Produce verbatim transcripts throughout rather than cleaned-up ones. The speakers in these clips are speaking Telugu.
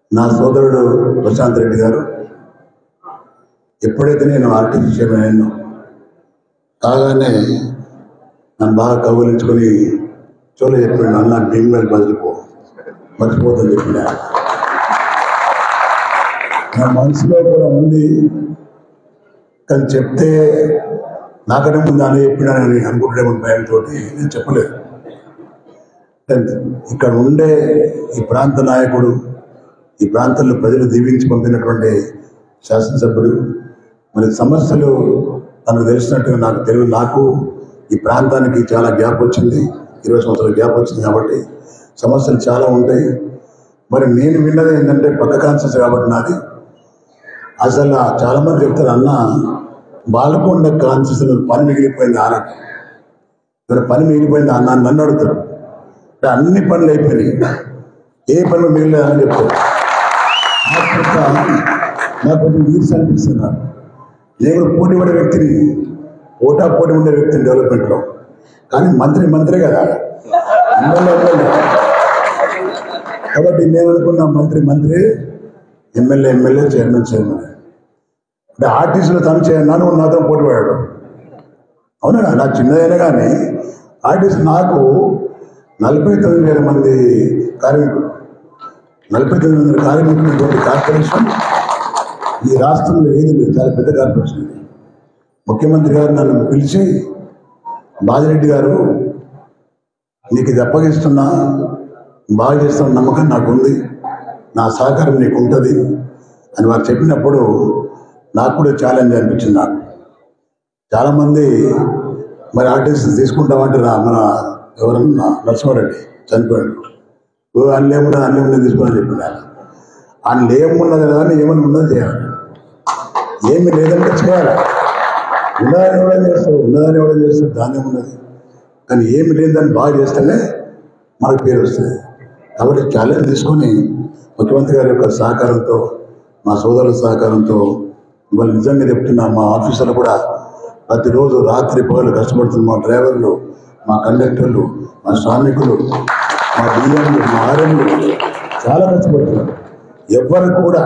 నా సోదరుడు ప్రశాంత్ రెడ్డి గారు ఎప్పుడైతే నేను ఆర్టీసీ చైర్మన్ అయ్యానో కాగానే నన్ను బాగా కౌగులించుకొని చోలు చెప్పాడు, అన్న భీమ్ వెళ్ళి బదిలిపో మర్చిపోతుంది చెప్పిన. నా మనసులో కూడా ఉంది, కానీ చెప్తే నాకంటే ముందు అని చెప్పినానని అనుకుంటేమో భయంతో నేను చెప్పలేదు. ఇక్కడ ఉండే ఈ ప్రాంత నాయకుడు, ఈ ప్రాంతంలో ప్రజలు దీవించి పంపినటువంటి శాసనసభ్యుడు, మరి సమస్యలు తనకు తెలిసినట్టుగా నాకు తెలియదు. నాకు ఈ ప్రాంతానికి చాలా గ్యాప్ వచ్చింది, ఇరవై సంవత్సరాల గ్యాప్ వచ్చింది కాబట్టి సమస్యలు చాలా ఉంటాయి. మరి నేను విన్నది ఏంటంటే పక్క కాన్సెన్స్ కాబట్టి నాది అసలు చాలామంది చెప్తారు, అన్న బాలకొండ కాన్సెన్స్ పని మిగిలిపోయింది ఆనాడు, ఇక్కడ పని మిగిలిపోయింది అన్న నన్ను అడుగుతారు. అంటే అన్ని పనులు అయిపోయినాయి, ఏ పనులు మిగిలిలేదని చెప్తారు. నాకు కొంచెం ఈర్స్ అనిపిస్తుంది. నాకు నేను పోటీ పడే వ్యక్తిని, ఓటా పోటీ ఉండే వ్యక్తిని డెవలప్మెంట్లో, కానీ మంత్రి మంత్రి కదా, కాబట్టి నేను అనుకున్న మంత్రి మంత్రి, ఎమ్మెల్యే ఎమ్మెల్యే, చైర్మన్ చైర్మన్. అంటే ఆర్టీసీలో తను చేయన్నాను నాతో పోటీ పడాడు. అవునా, నాకు చిన్నదైనా కానీ ఆర్టీసీ నాకు నలభై తొమ్మిది వేల మంది కార్మికులు, నలభై తొమ్మిది వందల కార్మికులు కార్పొరేషన్ ఈ రాష్ట్రంలో ఏది లేదు, చాలా పెద్ద కార్పొరేషన్ ఇది. ముఖ్యమంత్రి గారు నన్ను పిలిచి, బాజిరెడ్డి గారు నీకు ఇది అప్పగిస్తున్నా, బాగా చేస్తున్న నమ్మకం నాకు ఉంది, నా సహకారం నీకు ఉంటుంది అని వారు చెప్పినప్పుడు నాకు కూడా ఛాలెంజ్ అనిపించింది. నాకు చాలామంది మరి ఆర్టిస్ట్ తీసుకుంటామంటే రా, మన ఎవరన్నా నరసింహారెడ్డి చనిపోయాడు, అన్ని ఏమున్నది అన్ని ఉన్నది తీసుకోవాలని చెప్పినారు. అన్ని ఏమున్నది కానీ ఏమని ఉన్నది చేయాలి, ఏమి లేదంటే చేయాలి. ఉన్నదాన్ని ఇవ్వడం చేస్తారు, ఉన్నదాన్ని ఇవ్వడం చేస్తారు, దాన్ని ఉన్నది. కానీ ఏమి లేదని బాగా చేస్తేనే మనకు పేరు వస్తుంది. కాబట్టి ఛాలెంజ్ తీసుకొని ముఖ్యమంత్రి గారి యొక్క సహకారంతో, మా సోదరుల సహకారంతో, ఇవాళ నిజంగా చెప్తున్నా, మా ఆఫీసర్లు కూడా ప్రతిరోజు రాత్రి పగలు కష్టపడుతున్న మా డ్రైవర్లు, మా కండక్టర్లు, మా శ్రామికులు, మా బియ్యంలు, మా ఆర్ఎంలు చాలా కష్టపడుతున్నారు. ఎవ్వరు కూడా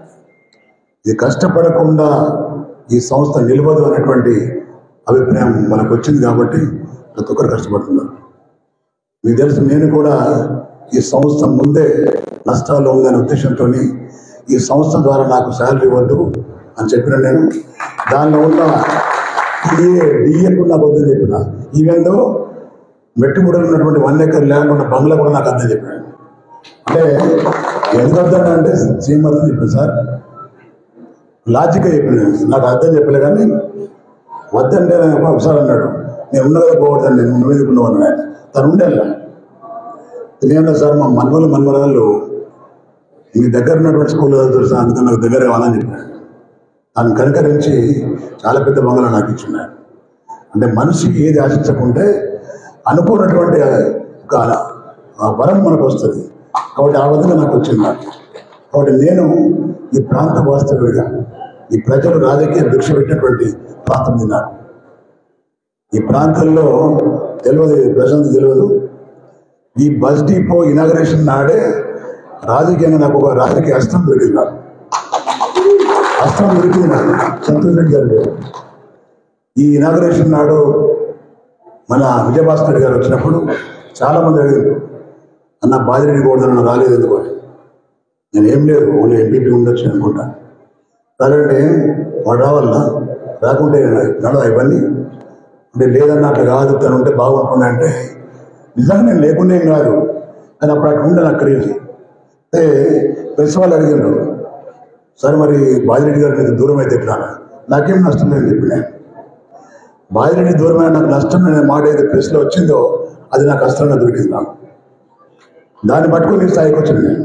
ఇది కష్టపడకుండా ఈ సంస్థ నిలవదు అనేటువంటి అభిప్రాయం మనకు వచ్చింది కాబట్టి ప్రతి ఒక్కరు కష్టపడుతున్నారు. మీకు తెలుసు, నేను కూడా ఈ సంస్థ ముందే నష్టాల్లో ఉందనే ఉద్దేశంతో ఈ సంస్థ ద్వారా నాకు శాలరీ వద్దు అని చెప్పిన, నేను దానిలో ఉన్న డిఏ డిఏ కూడా నాకు వద్దని చెప్పిన. ఈవెందో మెట్టుముడలు ఉన్నటువంటి వన్ ఎకర్ ల్యాండ్ ఉన్న బంగ్లా కూడా నాకు అర్థం చెప్పాను. అంటే ఎందుకు అర్థం అంటే సీఎం అర్థం చెప్పాను సార్, లాజిక్గా చెప్పిన, నాకు అర్థం చెప్పలే. కానీ వద్దంటే ఒకసారి అన్నాడు, నేను ఉన్న కదా పోవద్దని, నేను ఉన్న మీద ఉన్నావు అన్నాడు. తను ఉండేలా నేనన్నా, సార్ మా మన్మలు మన్మరాళ్ళు మీ దగ్గర ఉన్నటువంటి స్కూల్లో చదువుతారు సార్, అందుకని నాకు దగ్గర కావాలని చెప్పాను. తను కనుకరించి చాలా పెద్ద బంగ్లా నాకు ఇచ్చున్నాడు. అంటే మనిషికి ఏది ఆశించకుంటే అనుకున్నటువంటి ఒక వరం మనకు వస్తుంది. కాబట్టి ఆ విధంగా నాకు వచ్చింది. నాకు కాబట్టి నేను ఈ ప్రాంత వాస్తవుడిగా, ఈ ప్రజలు రాజకీయ భిక్ష పెట్టినటువంటి ప్రాంతం తిన్నాను. ఈ ప్రాంతంలో తెలియదు, ప్రజలకు తెలియదు. ఈ బస్ డిపో ఇనాగరేషన్ నాడే రాజకీయంగా నాకు ఒక రాజకీయ అస్త్రం దొరికింది. నాకు అస్త్రం దొరికింది నాకు సంతోష్ రెడ్డి గారు. ఈ ఇనాగరేషన్ నాడు మన విజయభాస్కర్ రెడ్డి గారు వచ్చినప్పుడు చాలామంది అడిగారు, అన్న బాజిరెడ్డి గౌడన్న రాలేదు ఎందుకు అని. నేను ఏం లేదు, ఓన్లీ ఎంపీపీ ఉండొచ్చు అనుకుంటా. సరే వాడు రావాలా, రాకుంటే నడదా ఇవన్నీ అంటే లేదన్న అట్లా కాదు, తను ఉంటే బాగుంటుండే అంటే నిజంగా నేను లేకుండా ఏం కాదు, కానీ అప్పుడు అక్కడ ఉండే నాకు క్రేజీ. అంటే ప్రెస్ వాళ్ళు అడిగారు, సరే మరి బాజిరెడ్డి గారి మీద దూరం అయితే ఎట్లా, నాకేం నష్టం లేదని చెప్పిన. బాజిరెడ్డి దూరమైన నాకు నష్టం అనే మాట ఏదైతే ప్రెస్లో వచ్చిందో అది నాకు కష్టంగా దొరికింది. నాకు దాన్ని పట్టుకుని స్థాయికి వచ్చింది నేను.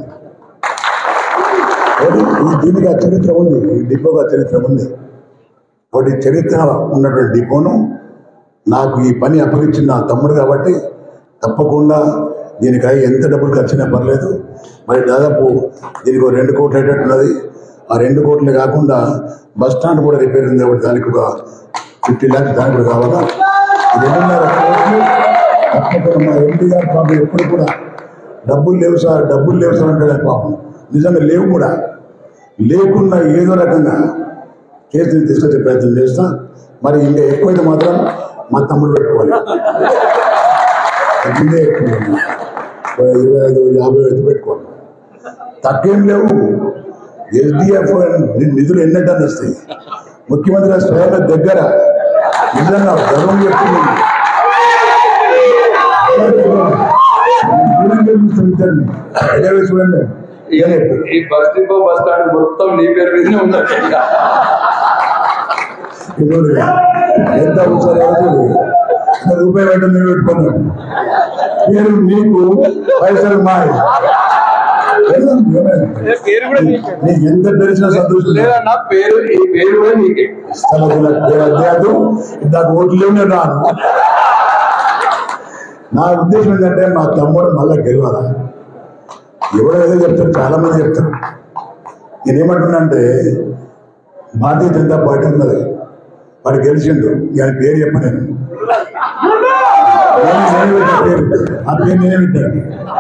ఈ దీనికి ఆ చరిత్ర ఉంది, ఈ డిపోగా చరిత్ర ఉంది. ఒకటి చరిత్ర ఉన్నటువంటి డిపోను నాకు ఈ పని అప్పగించిన నా తమ్ముడు కాబట్టి తప్పకుండా దీనికి ఎంత డబ్బులు ఖర్చునా పర్లేదు. మరి దాదాపు దీనికి రెండు కోట్లు అయ్యేటట్టున్నది. ఆ రెండు కోట్లు కాకుండా బస్ స్టాండ్ కూడా రిపేర్ ఉంది కాబట్టి దానికి ఒక ఫిఫ్టీ ల్యాక్స్ దానికి కూడా కావాలా. రెండున్నర కోట్లు తప్పకుండా మా ఎంపీ గారు పాపం ఎప్పుడు కూడా డబ్బులు లేవు సార్, డబ్బులు లేవు సార్ అంటే పాపం నిజంగా లేవు కూడా. లేకున్నా ఏదో రకంగా కేసుని తీసుకొచ్చే ప్రయత్నం చేస్తా. మరి ఇంకా ఎక్కువైతే మాత్రం మా తమ్ముడు పెట్టుకోవాలి. ముందే ఎక్కువ ఇరవై ఐదు యాభై ఐదు పెట్టుకోవాలి. తక్కువేం లేవు. ఎస్డిఎఫ్ నిధులు ఎన్నట్టని వస్తాయి. ముఖ్యమంత్రి గారు స్వయంగా దగ్గర నిజంగా గర్వం చెప్తుంది. చూడండి ఈ బస్ డిపో బస్ స్టాండ్ మొత్తం నీ పేరు మీదనే ఉన్నది. ఎంత రూపాయి వెంట నేను పెట్టుకున్నాను. పేరు నీకు పైసలు మాయ. నీకు ఎంత తెలిసిన సంతోషం లేదా నా పేరు ఈ పేరు కూడా నీకే. అధ్యాదు నాకు ఓట్లు లేవు రాను. నా ఉద్దేశం ఏంటంటే మా తమ్ముడు మళ్ళా గెలవాలా. ఎవడేదో చెప్తారు, చాలా మంది చెప్తారు. నేనేమంటున్నా అంటే భారతీయ జనతా పార్టీ ఉన్నది, వాడు గెలిచిండు. ఆయన పేరు చెప్పలేను, పేరు ఆ పేరు నేనే పెట్టాను.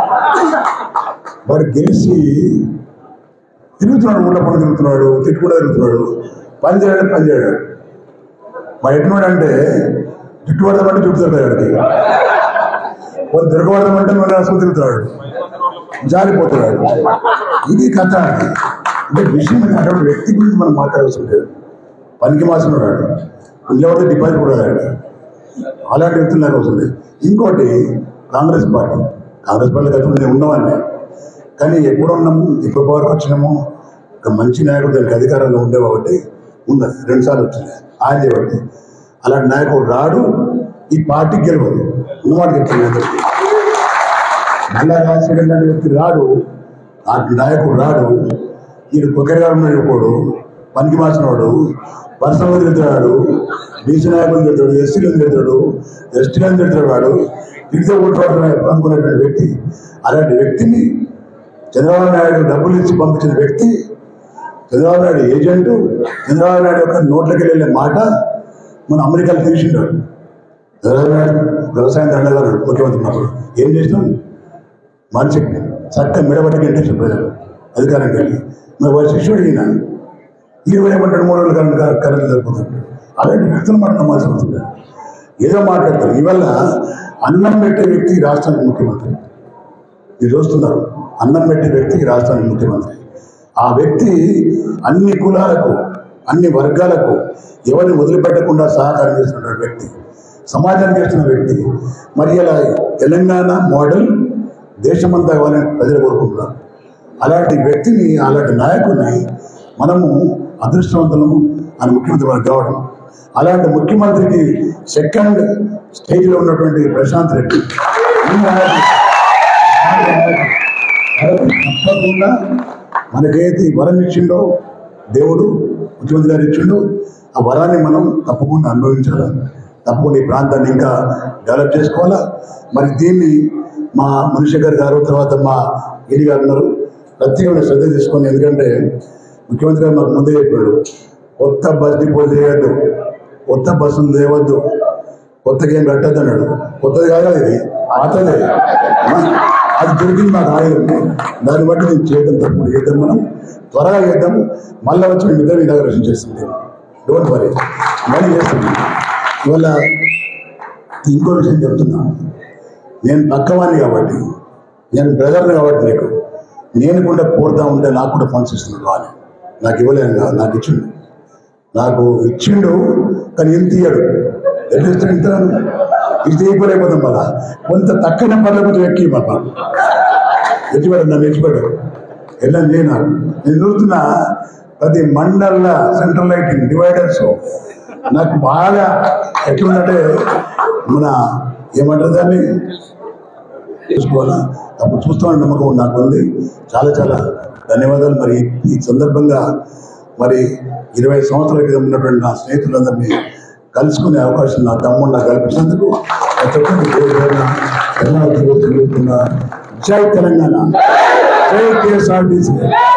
వాడు గెలిచి తిరుగుతున్నాడు, ఊళ్ళ పని తిరుగుతున్నాడు, తిట్టుకుండా తిరుగుతున్నాడు, పని చేయడం పని చేయడాడు. వాడు ఎట్టున్నాడు అంటే జుట్టు పడదామంటే జుట్టు తిరుగుతాడు. వాడికి వాళ్ళు తిరగబడదామంటే మన రాసుకుని తిరుగుతున్నాడు, జారిపోతున్నాడు. ఇది కథ. అంటే విషయం అటువంటి వ్యక్తి గురించి మనం మాట్లాడాల్సి ఉంటుంది. పనికి మాసినాడు, ఇంట్లో డిపాజిట్ కూడా అయ్యాడు. అలాంటి వ్యక్తులు నాకు వస్తుంది. ఇంకోటి కాంగ్రెస్ పార్టీ. కాంగ్రెస్ పార్టీ గతంలో నేను ఉన్నవాడిని, కానీ ఎప్పుడు ఉన్నాము, ఎప్పుడు పవర్కి వచ్చినాము, ఒక మంచి నాయకుడు దానికి అధికారంలో ఉండే కాబట్టి ఉన్నది. రెండుసార్లు వచ్చింది ఆయన చేయబట్టి. అలాంటి నాయకుడు రాడు, ఈ పార్టీ గెలవదు. ఉన్నమాట చెప్తాను. మళ్ళా రాజశేఖర్ లాంటి వ్యక్తి రాడు, ఆ నాయకుడు రాడు. ఈయన కొక్కరిగా ఉన్నాడు, పనికి మార్చినవాడు, పర్సనల్ తిరుగుతాడు, బీసీ నాయకులు తిరుగుతాడు, ఎస్సీలను తిరుగుతాడు, ఎస్టీలను తిరుగుతాడు. వాడు తిరిగితే ఓట్లాడు అనుకునేటువంటి వ్యక్తి. అలాంటి వ్యక్తిని చంద్రబాబు నాయుడు డబ్బులు ఇచ్చి పంపించిన వ్యక్తి, చంద్రబాబు నాయుడు ఏజెంటు, చంద్రబాబు నాయుడు యొక్క నోట్లకి వెళ్ళే మాట మన అమెరికాలో తెలిసిండాడు. చంద్రబాబు నాయుడు వ్యవసాయం దండగారు ముఖ్యమంత్రి ఉన్నప్పుడు ఏం చేసినాం, మనిషి చక్క మిడబట్టి ఇంట్రెస్ట్ ప్రజలు అధికారానికి వెళ్ళి మరి వారి శిష్యుడు ఈయన ఇరవై ఏమంటాడు, మూడు రోజులు కరెంట్ కరెంట్ సరిపోతాడు. అలాంటి వ్యక్తులు మనం నమ్మాల్సి వస్తుంది. ఏదో మాట్లాడతారు. ఇవల్ల అన్నం పెట్టే వ్యక్తి రాష్ట్రానికి ముఖ్యమంత్రి. మీరు చూస్తున్నారు, అన్నం పెట్టే వ్యక్తికి రాష్ట్రానికి ముఖ్యమంత్రి. ఆ వ్యక్తి అన్ని కులాలకు, అన్ని వర్గాలకు ఎవరిని వదిలిపెట్టకుండా సహకారం చేస్తున్న వ్యక్తి, సమాజానికి చేస్తున్న వ్యక్తి. మరి ఇలా తెలంగాణ మోడల్ దేశమంతా ఇవ్వాలని ప్రజలు కోరుకుంటున్నారు. అలాంటి వ్యక్తిని, అలాంటి నాయకుడిని మనము అదృష్టవంతులము అని ముఖ్యమంత్రి వారికి కావడం. అలాంటి ముఖ్యమంత్రికి సెకండ్ స్టేజ్లో ఉన్నటువంటి ప్రశాంత్ రెడ్డి తప్పకుండా మనకైతే వరం ఇచ్చిండో దేవుడు, ముఖ్యమంత్రి గారు ఇచ్చిండో, ఆ వరాన్ని మనం తప్పకుండా అనుభవించాలి. తప్పకుండా ఈ ప్రాంతాన్ని ఇంకా డెవలప్ చేసుకోవాలా. మరి దీన్ని మా మనుషేఖర్ గారు, తర్వాత మా గిరి గారు ఉన్నారు, ప్రత్యేకమైన శ్రద్ధ తీసుకొని. ఎందుకంటే ముఖ్యమంత్రి గారు మాకు ముందే చెప్పాడు, కొత్త బస్ డిపో చేయొద్దు, కొత్త బస్సులు లేవద్దు, కొత్తగా ఏం కట్టద్దు అన్నాడు. కొత్తది కాదు ఇది, పాతదే. అది దొరికింది మాకు ఆయుధం. దాన్ని బట్టి నేను చేయడం తప్పుడు చేద్దాం, మనం త్వరగా చేద్దాం. మళ్ళీ వచ్చి మేము ఇద్దరు ఇనాగరేషన్ చేస్తుంది. డోంట్ వరీ, మళ్ళీ చేస్తుంది. ఇవాళ ఇంకో విషయం చెప్తున్నాను. నేను పక్కవాణ్ణి కాబట్టి, నేను బ్రదర్ని కాబట్టి నీకు నేను కూడా కోరుతా ఉంటే నాకు కూడా ఫండ్స్ ఇస్తున్నాడు. వాళ్ళు నాకు ఇవ్వలేను కాదు, నాకు ఇచ్చిండు. నాకు ఇచ్చిండు కానీ ఎంత ఇయ్యాడు. ఎట్లా ఇస్తాడు? ఇంత ఇది తీయకపోలేకపోతాం. మళ్ళా కొంత తక్కువ నెంబర్లో కొంచెం ఎక్కి మన ఎచ్చిపడాడు, నన్ను ఎచ్చిపడాడు. ఎలా నేను నేను చూస్తున్నా ప్రతి మండల సెంట్రల్ లైటింగ్ డివైడర్స్ నాకు బాగా ఎట్లుందంటే, మన ఏమంటారు దాన్ని చూసుకోవాలా, అప్పుడు చూస్తామని నమ్మకం నాకు ఉంది. చాలా చాలా ధన్యవాదాలు. మరి ఈ సందర్భంగా మరి ఇరవై సంవత్సరాల క్రితం ఉన్నటువంటి నా స్నేహితులందరినీ కలుసుకునే అవకాశం నా తమ్ముడు నాకు కల్పించినందుకు జై తెలంగాణ, జై కేఎస్ఆర్టీసీ.